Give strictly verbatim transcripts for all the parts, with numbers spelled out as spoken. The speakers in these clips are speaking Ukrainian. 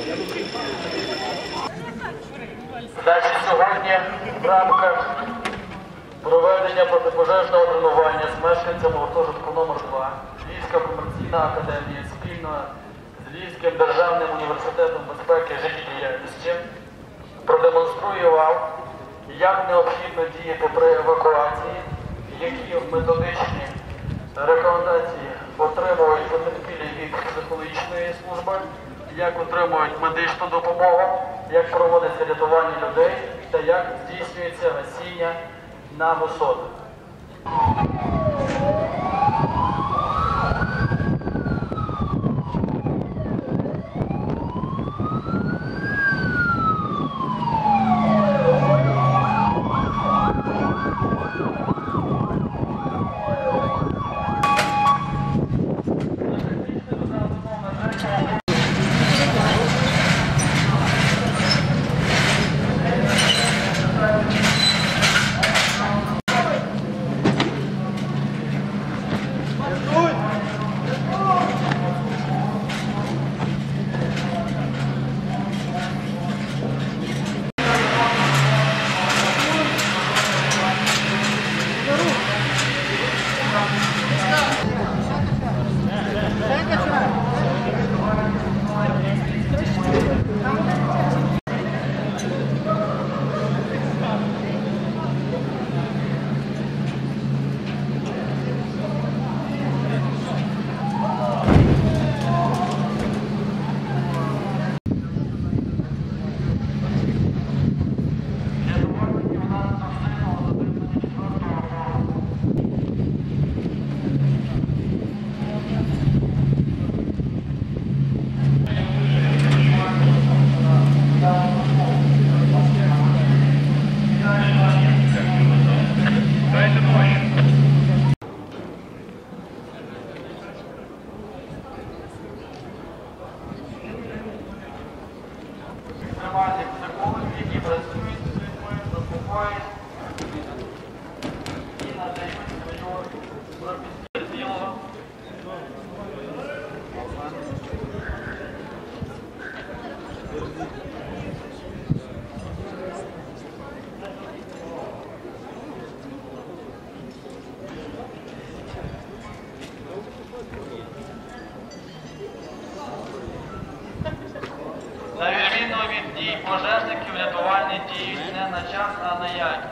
Значить, сьогодні в рамках проведення протипожежного тренування з мешканцями гуртожитку номер два Львівська комерційна академія спільно з Львівським державним університетом безпеки і життєдіяльності продемонструє вам, як необхідно діяти при евакуації, які методичні рекомендації отримують потерпілі від психологічної служби, як отримують медичну допомогу, як проводиться рятування людей та як здійснюється гасіння на висотах. Які працюють з людьми, заспокоїть і надають свою професійну. На відміну від дій пожежників, рятувальні діють не на час, а на якість.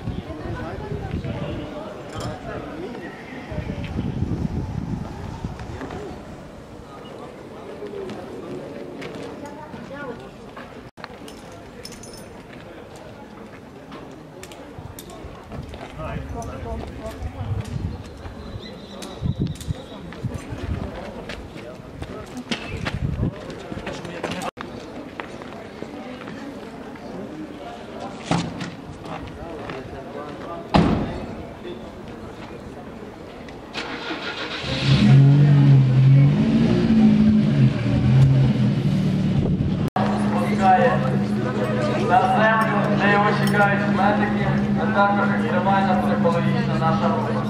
На землю, де його чекають медики, а також екстремальна психологічна наша група.